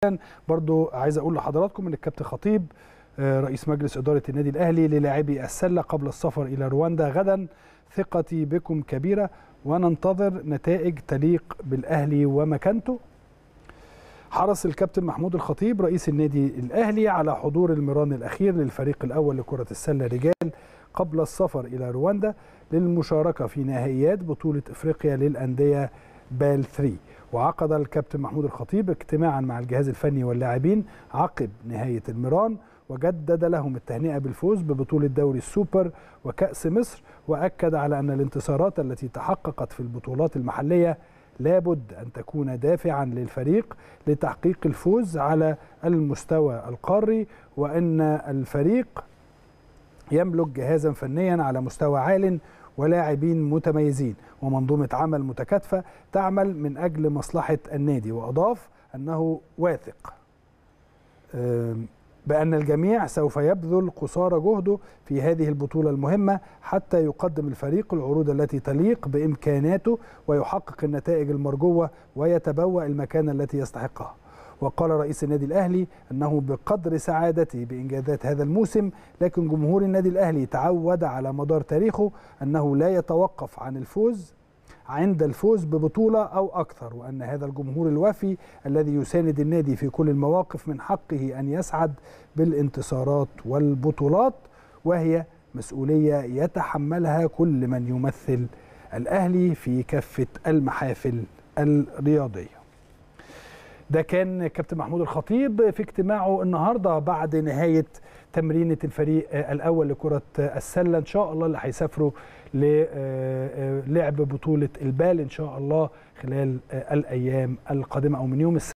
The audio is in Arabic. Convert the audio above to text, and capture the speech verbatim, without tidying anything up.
برضو عايز اقول لحضراتكم ان الكابتن خطيب رئيس مجلس اداره النادي الاهلي للاعبي السله قبل السفر الى رواندا غدا: ثقتي بكم كبيره وننتظر نتائج تليق بالاهلي ومكانته. حرص الكابتن محمود الخطيب رئيس النادي الاهلي على حضور المران الاخير للفريق الاول لكره السله رجال قبل السفر الى رواندا للمشاركه في نهائيات بطوله افريقيا للانديه بال ثلاثة. وعقد الكابتن محمود الخطيب اجتماعا مع الجهاز الفني واللاعبين عقب نهايه المران، وجدد لهم التهنئه بالفوز ببطوله دوري السوبر وكأس مصر، واكد على ان الانتصارات التي تحققت في البطولات المحليه لابد ان تكون دافعا للفريق لتحقيق الفوز على المستوى القاري، وان الفريق يملك جهازا فنيا على مستوى عال ولاعبين متميزين ومنظومة عمل متكاتفة تعمل من أجل مصلحة النادي. وأضاف أنه واثق بأن الجميع سوف يبذل قصارى جهده في هذه البطولة المهمة حتى يقدم الفريق العروض التي تليق بإمكاناته ويحقق النتائج المرجوة ويتبوأ المكانة التي يستحقها. وقال رئيس النادي الأهلي أنه بقدر سعادته بإنجازات هذا الموسم، لكن جمهور النادي الأهلي تعود على مدار تاريخه أنه لا يتوقف عن الفوز عند الفوز ببطولة أو أكثر، وأن هذا الجمهور الوافي الذي يساند النادي في كل المواقف من حقه أن يسعد بالانتصارات والبطولات، وهي مسؤولية يتحملها كل من يمثل الأهلي في كافة المحافل الرياضية. ده كان كابتن محمود الخطيب في اجتماعه النهارده بعد نهايه تمرينه الفريق الاول لكره السله ان شاء الله اللي هيسافروا للعب بطوله البال ان شاء الله خلال الايام القادمه او من يوم